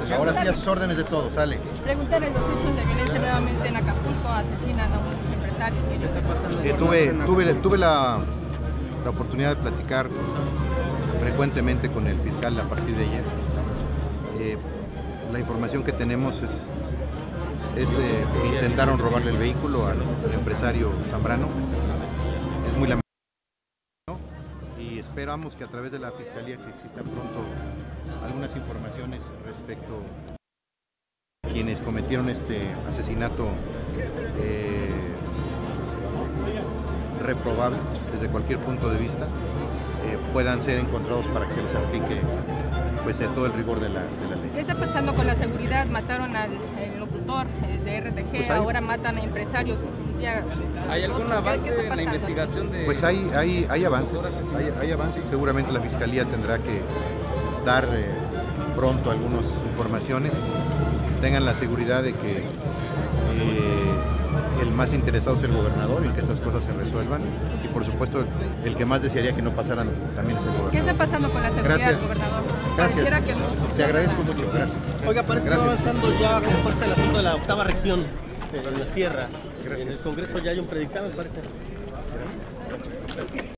Pues ahora sí a sus órdenes de todo, sale. Preguntarle los hechos de violencia nuevamente en Acapulco, asesinan a un empresario. ¿Qué está pasando? Tuve la oportunidad de platicar frecuentemente con el fiscal a partir de ayer. La información que tenemos es que intentaron robarle el vehículo al empresario Zambrano. Es muy lamentable, ¿no? Y esperamos que a través de la Fiscalía que existan pronto algunas informaciones respecto a quienes cometieron este asesinato reprobable desde cualquier punto de vista, puedan ser encontrados para que se les aplique pues todo el rigor de la ley. ¿Qué está pasando con la seguridad? Mataron al locutor de RTG, pues ahora matan a empresarios. ¿Hay algún avance en la investigación de...? Pues hay avances, hay avances. Seguramente la Fiscalía tendrá que dar pronto algunas informaciones. Tengan la seguridad de que el más interesado es el gobernador en que estas cosas se resuelvan, y por supuesto el que más desearía que no pasaran también es el gobernador. ¿Qué está pasando con la seguridad, gobernador? Gracias. Que no... Te agradezco mucho, gracias. Oiga, parece que está avanzando ya con fuerza el asunto de la octava región en la sierra. Gracias. En el Congreso ya hay un predictamen, parece.